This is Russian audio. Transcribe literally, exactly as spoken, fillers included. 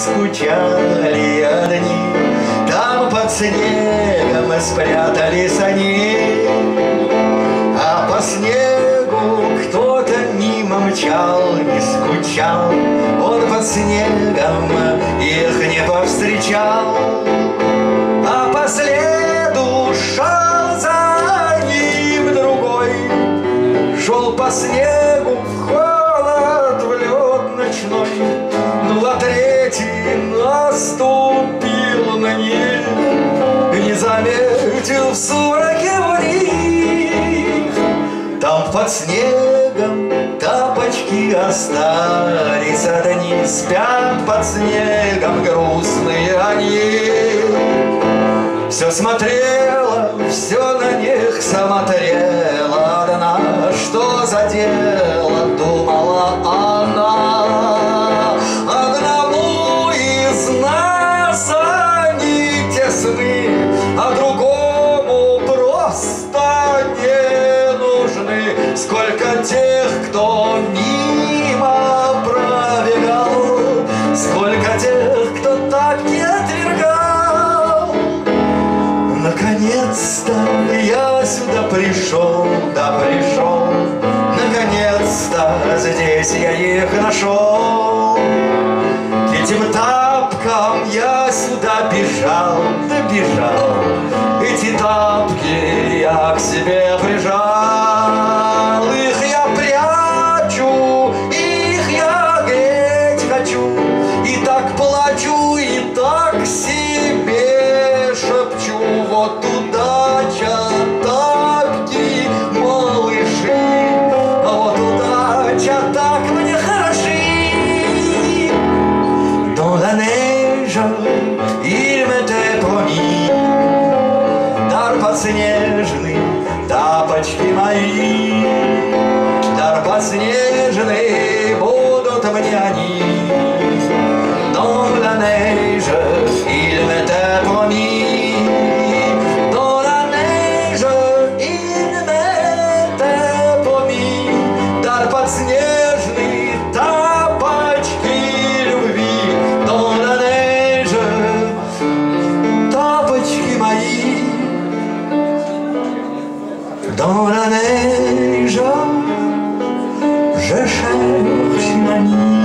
скучали одни. Там под снегом спрятались они, а по снегу кто-то мимо мчал, не скучал. Он под снегом их не повстречал, а по следу шел за ним другой. Шел по снегу в холод, в лед ночной, ну а третий наступил на них и не заметил в сумраке у них. Там под снегом тапочки остались одни, спят под снегом грустные они. Все смотрела, все на них смотрела одна. Что за дело, думала она, одному из нас они тесны, а другому просто не нужны. Сколько тех, кто мимо пробегал, сколько тех, кто так не отвергал. Наконец-то я сюда пришел, да пришел. Наконец-то здесь я их нашел. Этим тапкам я сюда бежал, да бежал. Эти тапки я к себе прижал. Их я прячу, их я греть хочу. И так плачу, и так себе шепчу. Вот удача, тапки, малыши, а вот удача, так мне хороши. Dans la neige, il m'était promis, дар подснежный, тапочки мои, дар подснежный, будут мне они. Dans la neige, il m'était promis, dans la neige, il m'était promis, дар подснежный, тапочки любви. Dans la neige, тапочки мои, dans la neige, je cherche une amie.